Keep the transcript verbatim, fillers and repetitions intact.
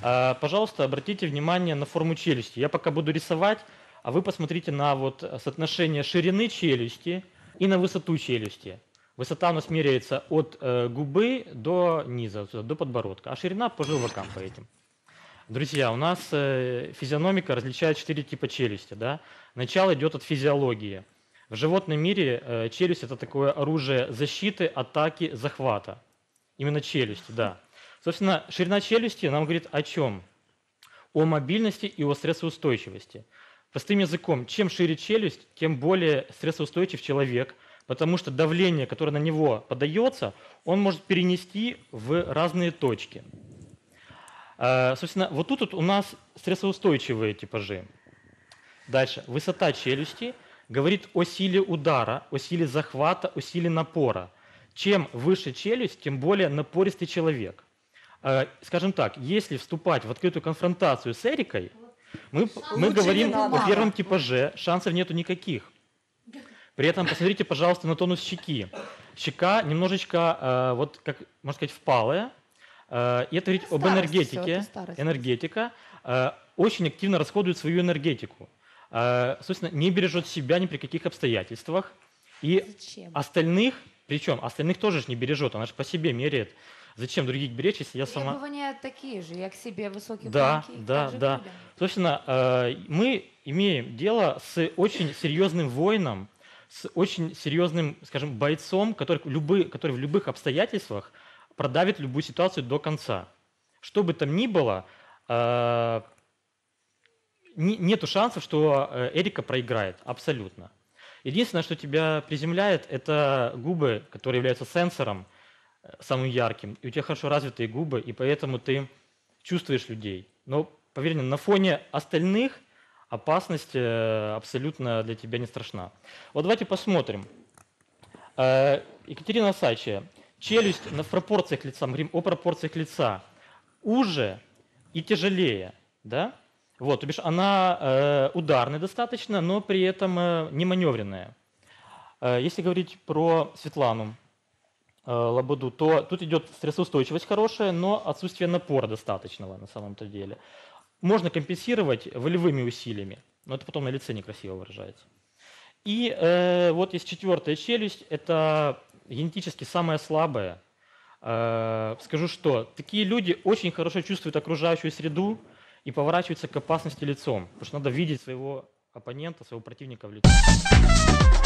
А, пожалуйста, обратите внимание на форму челюсти. Я пока буду рисовать, а вы посмотрите на вот соотношение ширины челюсти и на высоту челюсти. Высота у нас меряется от э, губы до низа, до подбородка, а ширина по желвакам по этим. Друзья, у нас э, физиономика различает четыре типа челюсти. Да? Начало идет от физиологии. В животном мире э, челюсть – это такое оружие защиты, атаки, захвата. Именно челюсти, да. Собственно, ширина челюсти нам говорит о чем? О мобильности и о стрессоустойчивости. Простым языком, чем шире челюсть, тем более стрессоустойчив человек, потому что давление, которое на него подается, он может перенести в разные точки. Собственно, вот тут вот у нас стрессоустойчивые типажи. Дальше. Высота челюсти говорит о силе удара, о силе захвата, о силе напора. Чем выше челюсть, тем более напористый человек. Скажем так, если вступать в открытую конфронтацию с Эрикой, мы, мы говорим о первом типаже, шансов нету никаких. При этом посмотрите, пожалуйста, на тонус щеки. Щека немножечко, вот как можно сказать, впалая. И это говорит об энергетике. Энергетика очень активно расходует свою энергетику. Собственно, не бережет себя ни при каких обстоятельствах. И Зачем? остальных, причем остальных тоже не бережет, она же по себе меряет. Зачем других беречь, если я сама... Требования такие же, я к себе высокие да, планки. Да, да, да. Собственно, мы имеем дело с очень серьезным воином, с очень серьезным, скажем, бойцом, который, любы, который в любых обстоятельствах продавит любую ситуацию до конца. Что бы там ни было, э, не, нету шансов, что Эрика проиграет, абсолютно. Единственное, что тебя приземляет, это губы, которые являются сенсором, самым ярким. И у тебя хорошо развитые губы, и поэтому ты чувствуешь людей. Но, поверь мне, на фоне остальных опасность абсолютно для тебя не страшна. Вот давайте посмотрим. Екатерина Осадчая. Челюсть в пропорциях лица, мы говорим о пропорциях лица, уже и тяжелее, да? Вот, то бишь она э, ударная достаточно, но при этом э, не маневренная. Э, если говорить про Светлану э, Лободу, то тут идет стрессоустойчивость хорошая, но отсутствие напора достаточного на самом-то деле. Можно компенсировать волевыми усилиями, но это потом на лице некрасиво выражается. И э, вот есть четвертая челюсть, это генетически самая слабая. Э, скажу что, такие люди очень хорошо чувствуют окружающую среду и поворачиваются к опасности лицом, потому что надо видеть своего оппонента, своего противника в лицо.